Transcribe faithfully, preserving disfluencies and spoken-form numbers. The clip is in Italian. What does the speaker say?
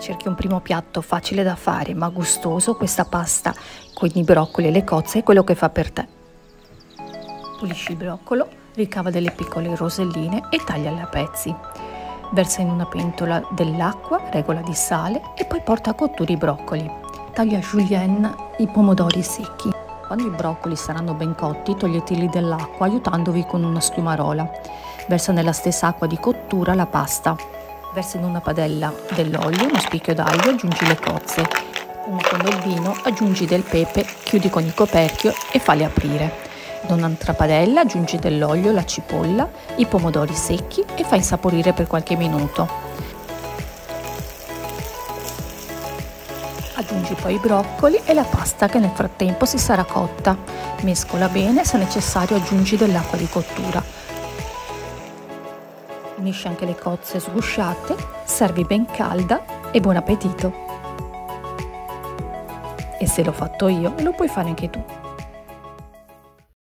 Cerchi un primo piatto facile da fare ma gustoso, questa pasta con i broccoli e le cozze è quello che fa per te. Pulisci il broccolo, ricava delle piccole roselline e tagliale a pezzi. Versa in una pentola dell'acqua, regola di sale e poi porta a cottura i broccoli. Taglia a julienne i pomodori secchi. Quando i broccoli saranno ben cotti, toglieteli dell'acqua aiutandovi con una schiumarola. Versa nella stessa acqua di cottura la pasta. Versa in una padella dell'olio, uno spicchio d'aglio, aggiungi le cozze. Con il vino aggiungi del pepe, chiudi con il coperchio e falli aprire. In un'altra padella aggiungi dell'olio, la cipolla, i pomodori secchi e fai insaporire per qualche minuto. Aggiungi poi i broccoli e la pasta che nel frattempo si sarà cotta. Mescola bene, se necessario aggiungi dell'acqua di cottura. Unisci anche le cozze sgusciate, servi ben calda e buon appetito! E se l'ho fatto io, lo puoi fare anche tu!